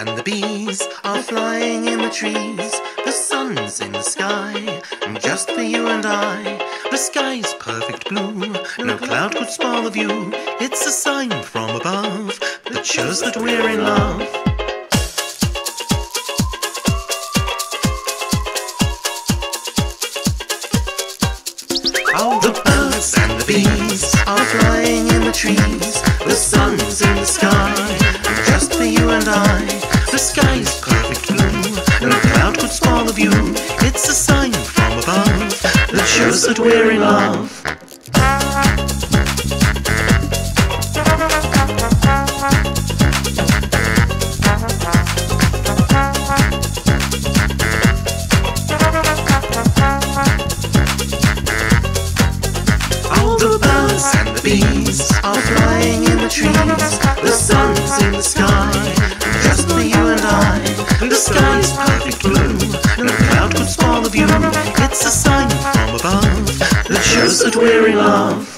and the bees are flying in the trees. The sun's in the sky, just for you and I. The sky's perfect blue, no cloud could spoil the view. It's a sign from above that shows that we're in love. All the birds and the bees are flying in the trees. The sun's in the sky, just for you and I. The sky's perfect blue, no cloud could spoil the view. It's a sign from above that shows that we're in love. All the birds and the bees are flying in the trees. The sun's in the sky, just for you and I. The sky's perfect blue, no cloud could spoil the view. It's a sign from above that shows that we're in love.